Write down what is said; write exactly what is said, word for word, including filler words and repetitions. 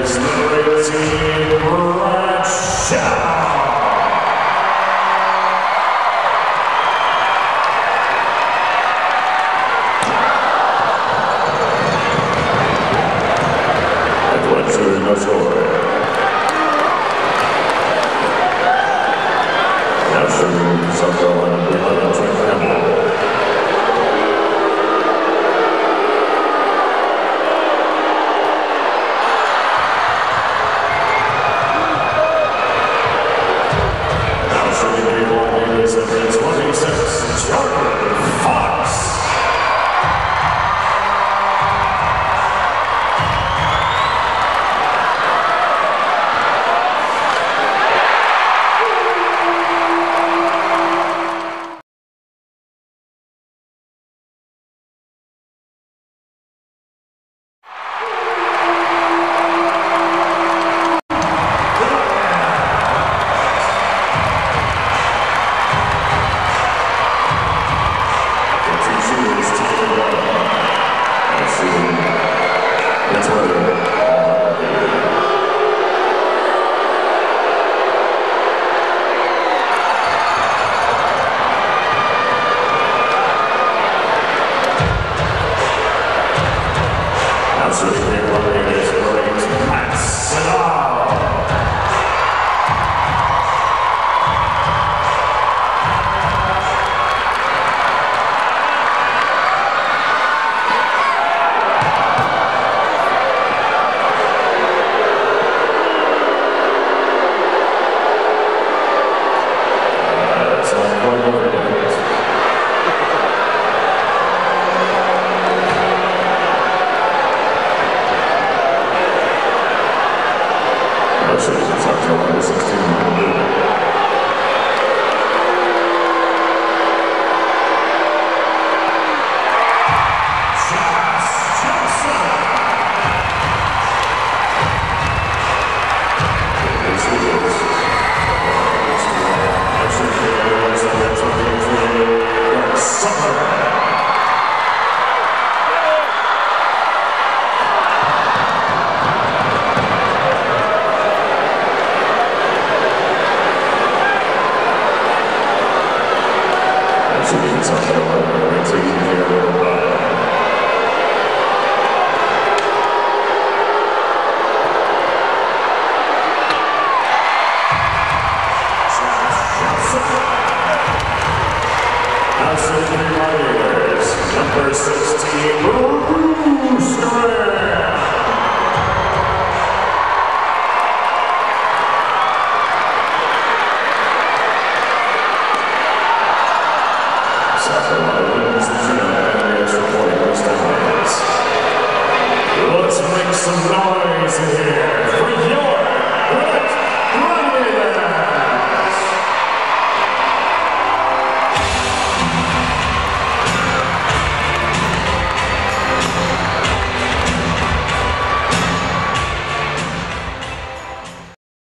Warriors, number eighteen, Bradshaw. Now shooting South Carolina, Brandon Campbell. Now shooting April Davis at the twenty-six, Jordan Fox. Number sixteen, Bruce Graham. South Carolina wins the gym and the extra point goes to Hines. Let's make some noise.